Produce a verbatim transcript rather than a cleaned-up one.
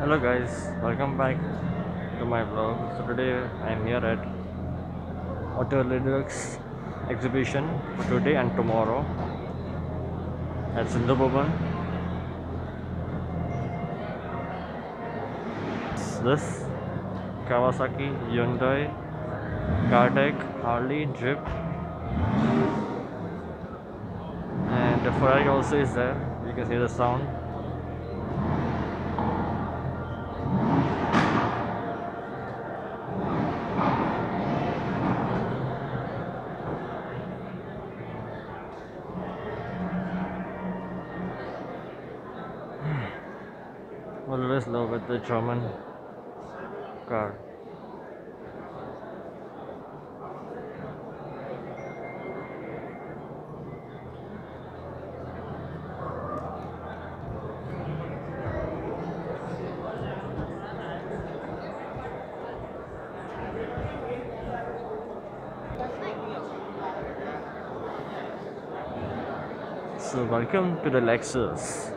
Hello guys, welcome back to my vlog. So today I am here at Auto Linux exhibition for today and tomorrow at Sindhu Bhavan. This Kawasaki, Hyundai, Kartec, Harley, Jeep, and the Ferrari also is there. You can hear the sound. Always love with the German car. So welcome to the Lexus.